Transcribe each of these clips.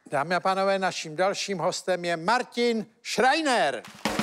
Dámy a pánové, naším dalším hostem je Martin Schreiner.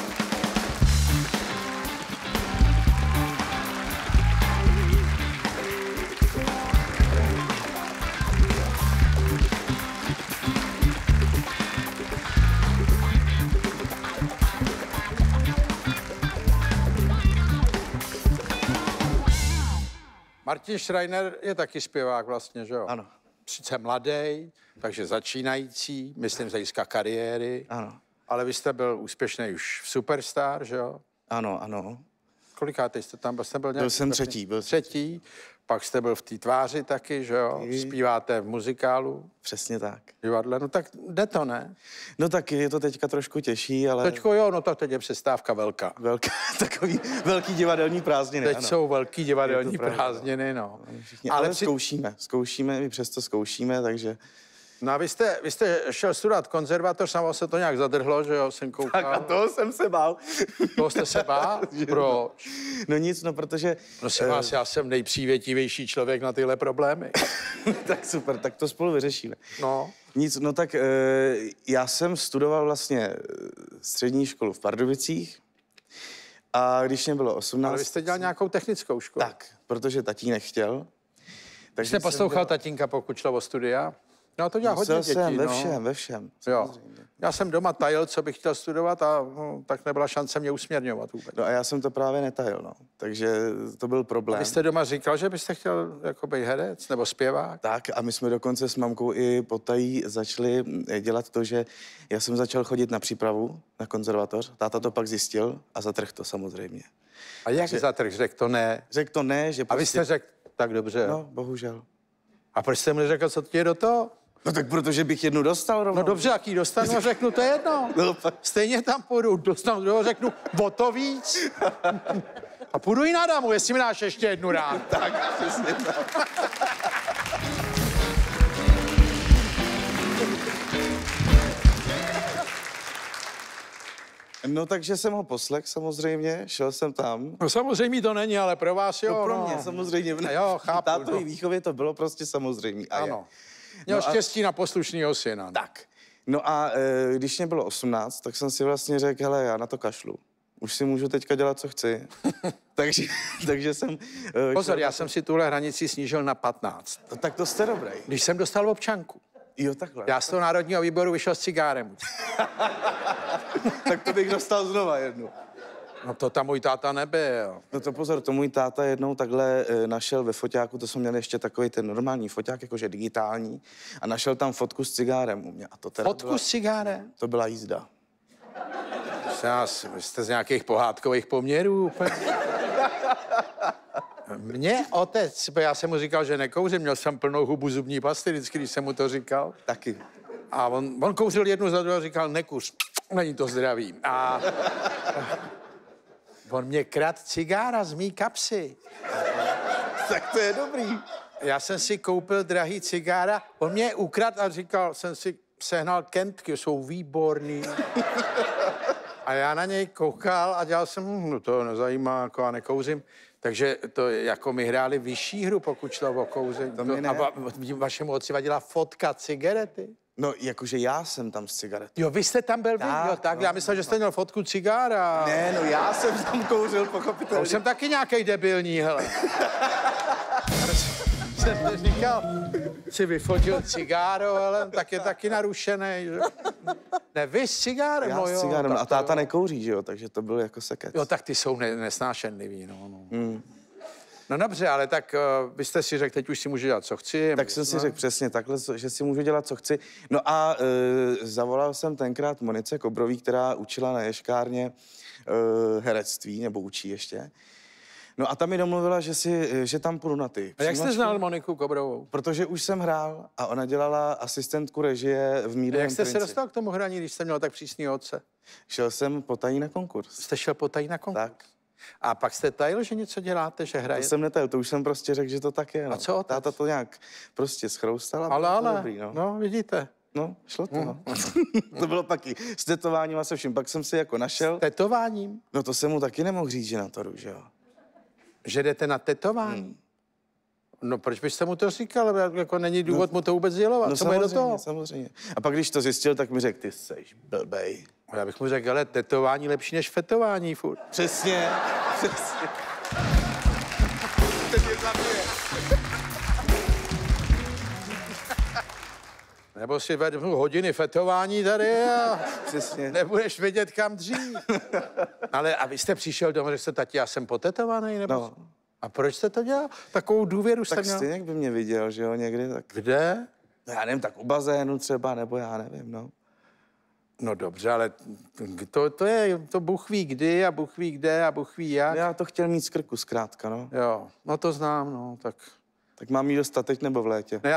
Martin Schreiner je taky zpěvák vlastně, že jo? Ano. Sice mladý, takže začínající, myslím z hlediska kariéry. Ano. Ale vy jste byl úspěšný už v Superstar, že jo? Ano, ano. Kolikátej jste tam byl? Byl jsem třetí. Třetí. Pak jste byl v té tváři taky, že jo? Zpíváte v muzikálu. Přesně tak. Divadle, no tak jde to, ne? No tak je to teďka trošku těžší, ale... Teďko jo, no tak teď je přestávka velká. Takový velký divadelní prázdniny, Teď ano. jsou velký divadelní prázdniny, no. Ale zkoušíme, my přesto zkoušíme, takže... No a vy jste šel studovat konzervatoř, samo se to nějak zadrhlo, že jo, jsem koukal. Tak a toho jsem se bál. Toho jste se bál? Proč? No nic, no protože... Prosím vás, já jsem nejpřívětivější člověk na tyhle problémy. Tak super, tak to spolu vyřešíme. No. Nic, no tak já jsem studoval vlastně střední školu v Pardubicích a když mě bylo 18... Ale vy jste dělal nějakou technickou školu. Tak, protože tatínek chtěl. Takže jste poslouchal tatínka, pokud šlo o studia? No to dělá hodně dětí, jsem no. ve všem. Jo. Já jsem doma tajil, co bych chtěl studovat a tak nebyla šance mě usměrňovat vůbec. No a já jsem to právě netajil, no. Takže to byl problém. Vy jste doma říkal, že byste chtěl jako být herec nebo zpěvák? Tak a my jsme dokonce s mamkou i potají začali dělat to, že já jsem začal chodit na přípravu na konzervatoř. Táta to pak zjistil a zatrhl to samozřejmě. A jak zatrhl? Řekl to ne? Řekl to ne, že A vy jste řekl, tak dobře. No, bohužel. A proč jste mu neřekl, co ti je do toho? No tak protože bych jednu dostal rovnou. No dobře, jaký dostanu, řeknu, to je jedno. No, Stejně tam půjdu, dostanu druhého, řeknu, o to víc. A půjdu i na dámu, jestli mi dáš ještě jednu rád. Tak, přesně tak. No takže jsem ho poslech samozřejmě, šel jsem tam. No samozřejmě to není, ale pro vás jo. No pro mě samozřejmě. Jo, chápu. Tátový výchově to bylo prostě samozřejmě. Ano. Měl štěstí na poslušnýho syna. Tak. No a když mě bylo 18, tak jsem si vlastně řekl, hele, já na to kašlu. Už si můžu teďka dělat, co chci. takže jsem... Pozor, já jsem si tuhle hranici snížil na 15. No, tak to jste dobrý. Když jsem dostal občanku. Jo, takhle. Já z toho Národního výboru vyšel s cigárem. Tak to bych dostal znova jednu. No to tam můj táta nebyl. No to pozor, to můj táta jednou takhle našel ve foťáku, to jsme měli ještě takový ten normální foťák, jakože digitální, a našel tam fotku s cigárem u mě. A to teda fotku s cigárem? To byla jízda. Vy jste z nějakých pohádkových poměrů úplně. Mě otec, já jsem mu říkal, že nekouřím, měl jsem plnou hubu zubní pasty, vždycky, když jsem mu to říkal. Taky. A on kouřil jednu za druhou a říkal, nekuř, není to zdravý. A on mě kradl cigára z mý kapsy. Tak to je dobrý. Já jsem si koupil drahý cigára, on mě ukradl a říkal, jsem si sehnal Kentky, jsou výborný. A já na něj koukal a dělal jsem, no to nezajímá, jako a nekouřím. Takže to jako my hráli vyšší hru, pokud šlo o kouření. A vašemu otci vadila fotka cigarety? No, jakože já jsem tam s cigaretou. Jo, vy jste tam byl, tak no, já myslel, že jste měl fotku cigára. Ne, no já jsem tam kouřil, pochopitelně. Už jsem taky nějaký debilní, hele. Jsem říkal, si vyfotil cigáro, ale tak je taky narušený. Ne, vy s cigárem, já no jo. S cigárem, a táta nekouří, že jo, takže to byl jako sekec. Jo, tak ty jsou nesnášenlivý, no. No dobře, ale tak vy jste si řekl, teď už si můžu dělat, co chci. Tak jsem si řekl přesně takhle, že si můžu dělat, co chci. No a zavolal jsem tenkrát Monice Kobrový, která učila na ješkárně herectví, nebo učí ještě. No a ta mi domluvila, že tam půjdu na ty. A jak jste znal Moniku Kobrovou? Protože už jsem hrál a ona dělala asistentku režie v Mídovém Jak jste princi. se dostal k tomu hraní, když jste měl tak přísného otce? Šel jsem potají na konkurs. Jste šel potají na konkurs? Tak. A pak jste tajil, že něco děláte, že hrajete? To jsem netajil, to už jsem prostě řekl, že to tak je. No. A co otec? Táta to nějak prostě schroustal a ale, dobrý, no. No, vidíte. No, šlo to, no. To bylo taky s tetováním a se vším. Pak jsem si jako našel. Tetováním? No to jsem mu taky nemohl říct, že na to jdu, že jo. Že jdete na tetování? No proč byste mu to říkal? Jako není důvod mu to vůbec dělovat. No Co mu je do toho? samozřejmě. A pak, když to zjistil, tak mi řekl, ty seš blbej. Já bych mu řekl, ale tetování lepší než fetování furt. Přesně. Ten mě zabije. Nebo si vedmu hodiny fetování tady a Přesně. nebudeš vědět, kam dřív. Ale a vy jste přišel domů, řekl jste, tati, já jsem potetovaný, nebo? No. A proč jste to dělal? Takovou důvěru jste Tak měl? stejně by mě viděl, že jo, někdy, tak... Kde? No já nevím, tak u bazénu třeba, nebo já nevím, no. No dobře, ale to Bůh ví kdy a Bůh ví kde a Bůh ví jak. Já to chtěl mít z krku zkrátka, no. Jo, no to znám, no, tak... Tak mám jí dostat teď nebo v létě? No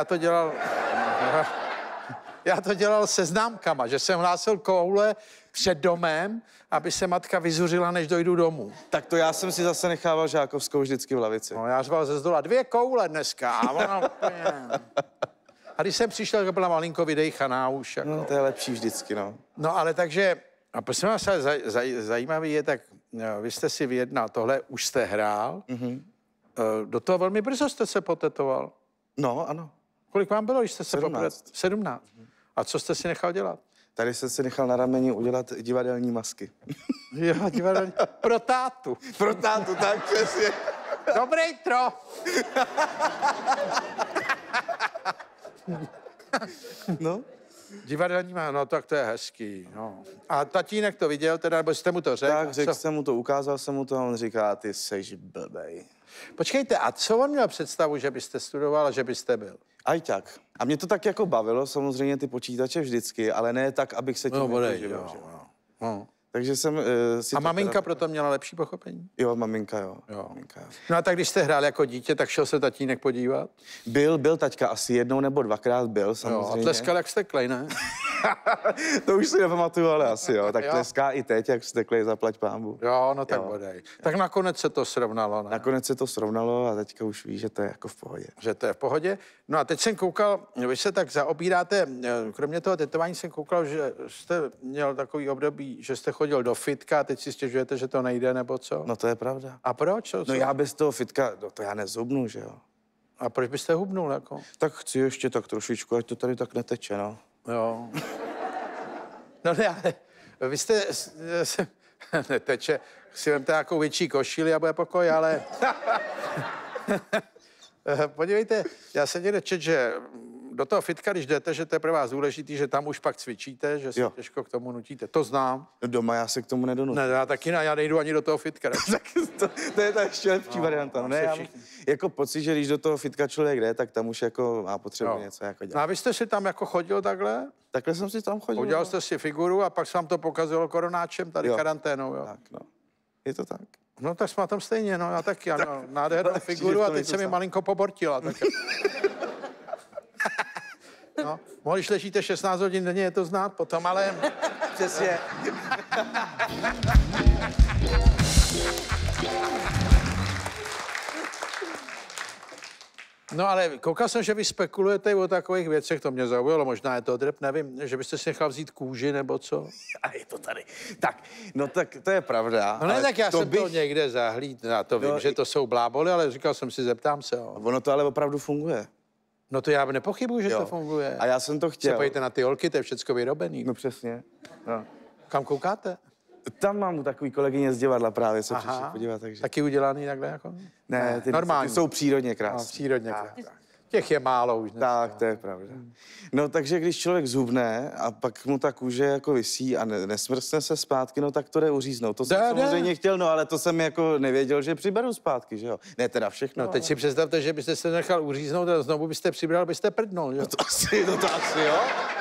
já to dělal se známkama, že jsem hlásil koule před domem, aby se matka vyzuřila, než dojdu domů. Tak to já jsem si zase nechával žákovskou vždycky v lavici. No, já řval ze zdola 2 koule dneska a ona úplně... A když jsem přišel, tak byla malinko vydejchaná už. Jako. No, to je lepší vždycky, no. No ale takže, a prosím vás, ale zajímavý je, tak vy jste si vyjednal, tohle už jste hrál, do toho velmi brzo jste se potetoval. No, ano. Kolik vám bylo, když jste se 17. 17. A co jste si nechal dělat? Tady jsem si nechal na rameni udělat divadelní masky. Jo, divadelní. Pro tátu. Pro tátu, tak přesně. Dobrý tro. No. Divadelní má, no tak to je hezký, no. A tatínek to viděl teda, nebo jste mu to řekl? Tak řekl jsem mu to, ukázal jsem mu to a on říká, ty seš blbej. Počkejte, a co on měl představu, že byste studoval a že byste byl? Ajťák. A mě to tak jako bavilo, samozřejmě ty počítače vždycky, ale ne tak, abych se tím nepoživil, že? No. Takže jsem si A to maminka teda... proto měla lepší pochopení? Jo, maminka, jo. Jo. Maminka, jo. No a tak když jste hrál jako dítě, tak šel se tatínek podívat? Byl taťka asi jednou nebo dvakrát byl, Jo, samozřejmě. a tleskal jak steklej, ne? To už si nepamatuju, ale asi jo. Tak Jo. tleská i teď, jak steklej, zaplať pámbu. Jo, no tak Jo. bodej. Tak nakonec se to srovnalo, ne? Nakonec se to srovnalo a teďka už ví, že to je jako v pohodě. Že to je v pohodě. No a teď jsem koukal, vy se tak zaobíráte, kromě toho tetování jsem koukal, že jste měl takový období, že jste chodil do fitka a teď si stěžujete, že to nejde, nebo co? No to je pravda. A proč? Co? No já bez toho fitka, no to já nezhubnu, že jo. A proč byste hubnul, jako? Tak chci ještě tak trošičku, ať to tady tak neteče, no. Jo. No ne, ale vy jste, neteče, si vemte nějakou větší košili a bude pokoj, ale... Podívejte, já jsem někde četl, že do toho fitka, když jdete, že to je pro vás důležitý, že tam už pak cvičíte, že se Jo. těžko k tomu nutíte. To znám. Doma já se k tomu nedonutím. Ne, já taky ne, já nejdu ani do toho fitka. Tak to je ta ještě lepší varianta. No, ne, já mám jako pocit, že když do toho fitka člověk jde, tak tam už jako má potřebu Jo. něco jako No dělat. a vy jste si tam jako chodil takhle? Takhle jsem si tam chodil. Udělal no. jste si figuru a pak se vám to pokazilo koronáčem, tady Jo. karanténou, jo? Tak, no. Je to tak. No tak jsme na tom stejně, no já taky, ano, nádhernou tak figuru a to teď nejsem se mi sám. malinko pobortila. Tak. No, když ležíte 16 hodin denně, je to znát potom, ale... Přesně. No ale koukal jsem, že vy spekulujete o takových věcech, to mě zaujalo, možná je to drep, nevím, že byste si nechal vzít kůži nebo co? A je to tady. Tak, no tak to je pravda. No ne, ale tak já jsem bych... to někde zahlídl, já to vím, No, že to jsou bláboli, ale říkal jsem si, zeptám se, jo. Ono to ale opravdu funguje. No to já nepochybuju, že Jo. to funguje. A já jsem to Se chtěl. pojďte na ty holky, to je všecko vyrobený. No přesně. No. Kam koukáte? Tam mám takový kolegyně z divadla právě, se přišli podívat, takže... Taky udělaný takhle jako? Ne, ty normální. jsou přírodně No, krásné. přírodně. Těch je málo už. Tak, to je pravda. No, takže když člověk zhubne a pak mu ta kůže jako visí a nesmrskne se zpátky, no tak to jde uříznout. To jsem Jde. samozřejmě chtěl, no ale to jsem jako nevěděl, že přiberu zpátky, že jo. Ne teda všechno. No teď si představte, že byste se nechal uříznout a znovu byste přibral, byste prdnul, jo? To asi, jo.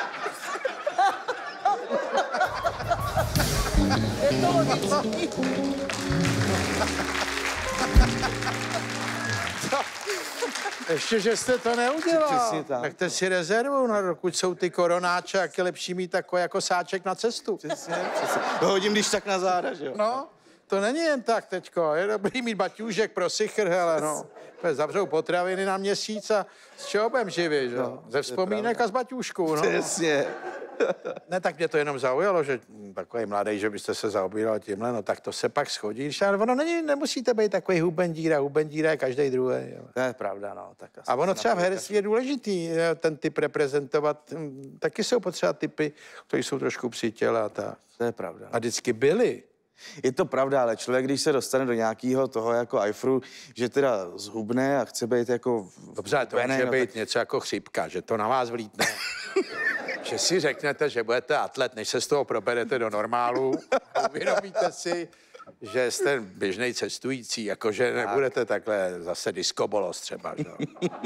Ještě, že jste to neudělal. Přesně tak. Nechte si rezervu, no, dokud jsou ty koronáče, jak je lepší mít takový jako sáček na cestu. Přesně. To hodím když tak na záda, že jo. No, to není jen tak teďko. Je dobrý mít baťůžek pro sichr, hele, no. Zavřou potraviny na měsíc a s čeho budem živit, že jo? No, Ze vzpomínek a z baťůžků, no. Přesně. Ne, tak mě to jenom zaujalo, že takový mladý, že byste se zaobíral tímhle, no tak to se pak schodí. Ale ono nemusíte být takový hubendíra je každý druhý. To je pravda, no. Tak asi A ono třeba v herectví je důležitý ten typ reprezentovat. Taky jsou potřeba typy, kteří jsou trošku při těle a tak. To je pravda. A vždycky byli. Je to pravda, ale člověk, když se dostane do nějakého toho jako ajfru, že teda zhubne a chce být jako... Dobře, to může být něco jako chřipka, že to na vás vlítne. Že si řeknete, že budete atlet, než se z toho proberete do normálu. Uvědomíte si, že jste běžný cestující, jakože nebudete takhle zase diskobolos třeba, že?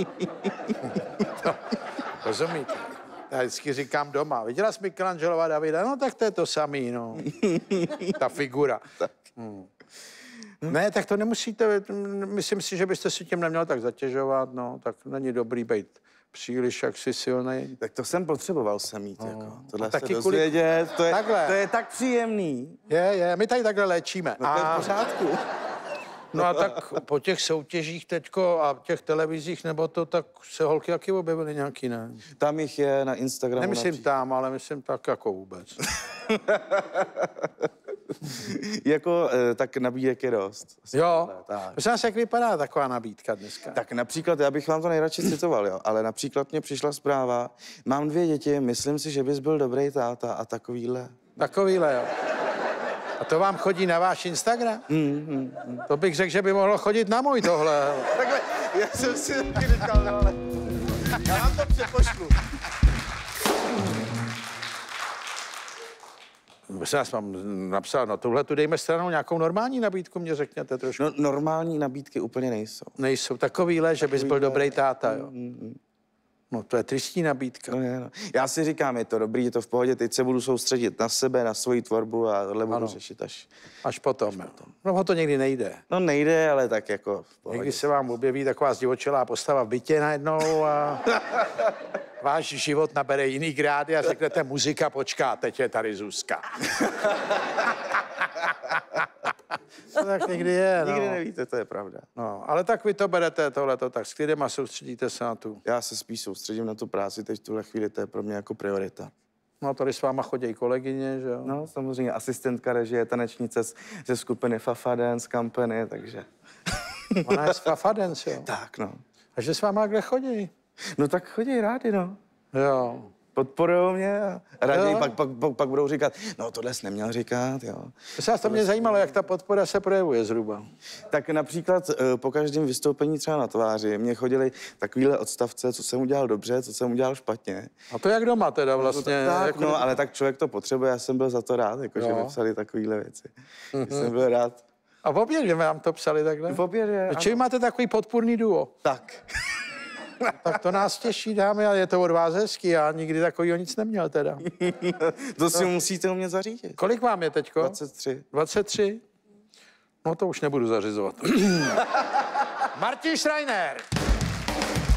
Rozumíte? Já vždycky říkám doma, viděla jsi Michelangelova Davida? No tak to je to samý, no. Ta figura. Ne, tak to nemusíte, myslím si, že byste si tím neměl tak zatěžovat, no, tak není dobrý být příliš jaksi silnej. Tak to jsem potřeboval se mít, jako. Tohle taky se dozvědět, to Takhle. je tak příjemný. Je, my tady takhle léčíme. No to je v pořádku. No a tak po těch soutěžích teďko a těch televizích nebo to, tak se holky taky objevily nějaký, ne? Tam jich je na Instagramu. Nemyslím tam, ale myslím tak jako vůbec. Jako, tak nabídek je dost. Jo, Tak. prosím vás, jak vypadá taková nabídka dneska? Tak například, já bych vám to nejradši citoval, jo, ale například mě přišla zpráva, mám 2 děti, myslím si, že bys byl dobrý táta a takovýhle. Takovýhle, jo. A to vám chodí na váš Instagram? To bych řekl, že by mohlo chodit na můj tohle. Takhle, já jsem si taky říkal, no, ale já vám to přepošlu. Prosím vás, mám napsal, no tuhle tu dejme stranou nějakou normální nabídku, mě řekněte trošku. No, normální nabídky úplně nejsou. Nejsou takovýhle, že bys byl dobrý táta, jo. No to je tristní nabídka. No, je, no. Já si říkám, je to dobrý, je to v pohodě, teď se budu soustředit na sebe, na svoji tvorbu a tohle budu řešit Až potom. No to někdy nejde. No nejde, ale tak jako v pohodě. Někdy se vám objeví taková zdivočelá postava v bytě najednou a váš život nabere jiný grády a řeknete, muzika počká, teď je tady Zuzka. To tak někdy je, no. Nikdy nevíte, to je pravda. No, ale tak vy to berete tohleto tak s klidem a soustředíte se na tu. Já se spíš soustředím na tu práci, teď v tuhle chvíli to je pro mě jako priorita. No, tady s váma chodí kolegyně, že jo? No, samozřejmě asistentka režie, tanečnice ze skupiny Fafa Dance Company, takže... Ona je z Fafa Dance, jo? Tak, no. A že s váma kde chodí? No tak chodí rádi, no. Jo. Podporujou mě a raději Jo. pak budou říkat, no tohle jsi neměl říkat, jo. To mě zajímalo, jak ta podpora se projevuje zhruba. Tak například po každém vystoupení třeba na tváři mě chodily takovýhle odstavce, co jsem udělal dobře, co jsem udělal špatně. A to jak doma teda vlastně? Tak, jako... no, ale tak člověk to potřebuje, já jsem byl za to rád, jako, že mi psali takovýhle věci. Jsem byl rád. A v obědě vám to psali takhle? V obědě, Čili máte takový podpůrný duo? Tak. Tak to nás těší, dámy, a je to od vás hezký. Já nikdy takovýho nic neměl teda. To si musíte umět zařídit. Kolik vám je teďko? 23. 23? No to už nebudu zařizovat. Martin Schreiner.